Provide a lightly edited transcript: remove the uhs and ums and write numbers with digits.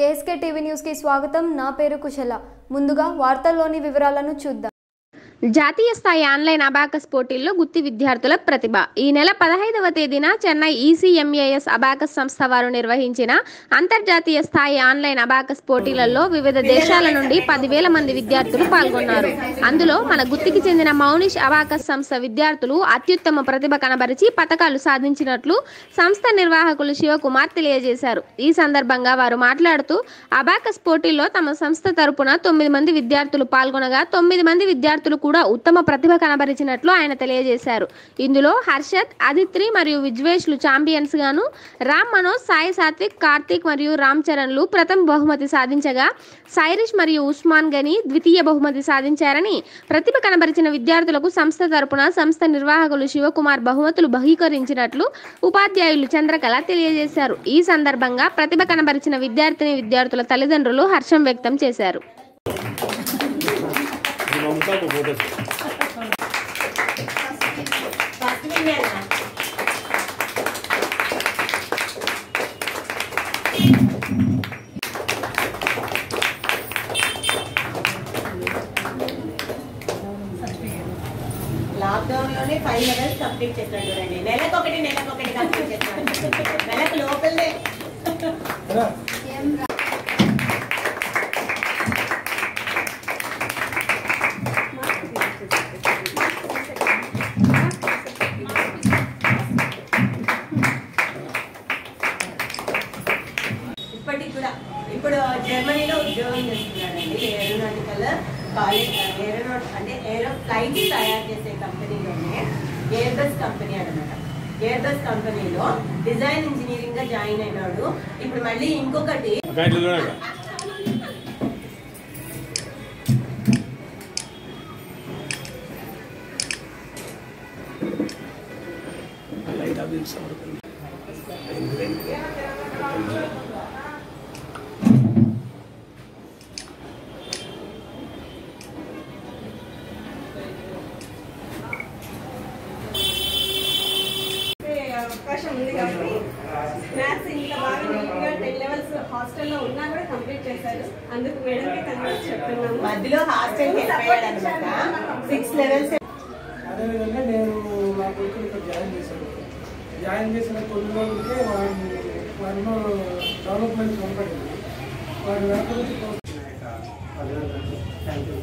KSK TV news కి స్వాగతం। నా పేరు కుశల। ముందుగా వార్తల్లోని వివరాలను చూద్దాం। జాతీయ స్థాయి ఆన్లైన్ అబాకస్ పోటీల్లో గుత్తి విద్యార్థుల ప్రతిభ। ఈ నెల 15వ తేదీన చెన్నై ఈసీఎంఏఎస్ అబాకస్ సంస్థ వారు నిర్వహించిన అంతర్జాతీయ స్థాయి ఆన్లైన్ అబాకస్ పోటీలలో వివిధ దేశాల నుండి 10,000 మంది విద్యార్థులు పాల్గొన్నారు। అందులో మన గుత్తికి చెందిన మౌనిష్ అబాకస్ సంస్థ విద్యార్థులు అత్యుత్తమ ప్రతిభ కనబరిచి పతకాలు సాధించినట్లు సంస్థ నిర్వాహకులు శివకుమార్ తెలియజేశారు। ఈ సందర్భంగా వారు మాట్లాడుతూ అబాకస్ పోటీల్లో తమ సంస్థ తరపున 9 మంది విద్యార్థులు పాల్గొనగా 9 మంది విద్యార్థులు కూడా ఉత్తమ ప్రతిభ కనబరిచినట్లు ఆయన తెలియజేశారు। ఇందులో హర్షత్, అదిత్రి మరియు విజ్వేష్లు ఛాంపియన్స్ గాను, రామ్ మనోజ్, సాయి సాత్విక్, కార్తిక్ మరియు రామ్ చరణ్లు ప్రథమ బహుమతి సాధించగా సైరిష్ మరియు ఉస్మాన్ గని ద్వితీయ బహుమతి సాధించారని, ప్రతిభ కనబరిచిన విద్యార్థులకు సంస్థ తరపున సంస్థ నిర్వాహకులు శివకుమార్ బహుమతులు బహుకరించినట్లు ఉపాధ్యాయులు చంద్రకళ తెలియజేశారు। ఈ సందర్భంగా ప్రతిభ కనబరిచిన విద్యార్థుల తల్లిదండ్రులు హర్షం వ్యక్తం చేశారు। లాక్డౌన్ లోనే 5 లెవెల్స్ కంప్లీట్ చేస్తాడు చూడండి। నెలకొకటి కంప్లీట్ చేస్తాడు। నెలకు లోపలే ఇప్పటికి కూడా ఇప్పుడు జర్మనీలో ఉద్యోగం చేస్తున్నాడండి। ఏరోనాటికల్ కాలేజ్ అంటే ఏరో ఫ్లైట్స్ తయారు చేసే కంపెనీలోనే ఎయిర్ బస్ కంపెనీ అనమాట। ఎయిర్ బస్ కంపెనీలో డిజైన్ ఇంజనీరింగ్ గా జాయిన్ అయినాడు। ఇప్పుడు మళ్ళీ ఇంకొకటి అవకాశం ఉంది కాబట్టి మ్యాథ్స్ ఇంత బాగా నీట్గా 10 లెవెల్స్ హాస్టల్లో ఉన్నా కూడా కంప్లీట్ చేశారు। అందుకు మేడంకి కంగ్రాట్స్ చెప్తున్నాము। మధ్యలో హాస్టల్ వెళ్ళిపోయాడు అనమాట। 6 లెవెల్స్ అదేవిధంగా నేను మా కొడుకు ఇక్కడ జాయిన్ చేసిన కొన్ని రోజులకే వారిలో డెవలప్మెంట్ కనపడింది। వారి వెనక నుంచి థ్యాంక్ యూ